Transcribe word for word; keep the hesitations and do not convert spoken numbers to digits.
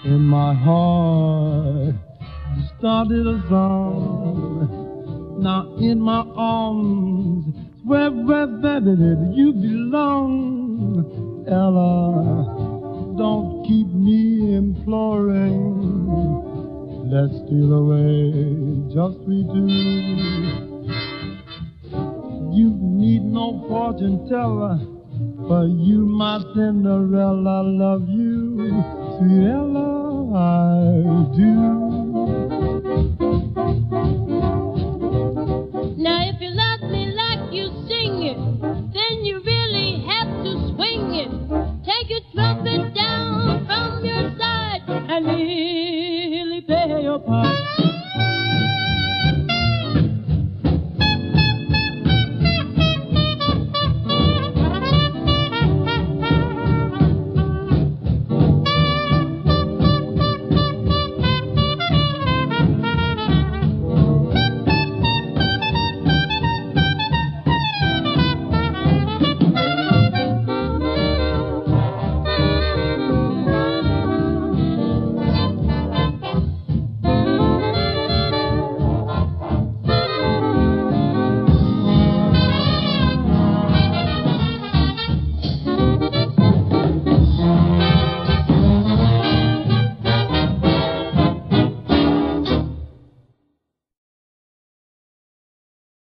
in my heart started a song. Now in my arms, where, where, where did you belong? Ella, don't keep me imploring. Let's steal away, just we two. You need no fortune teller, for you, my Cinderella, love you, sweet Ella, I do. Now if you love me like you sing it, then you really have to swing it. Take your trumpet down from your side and really play your part.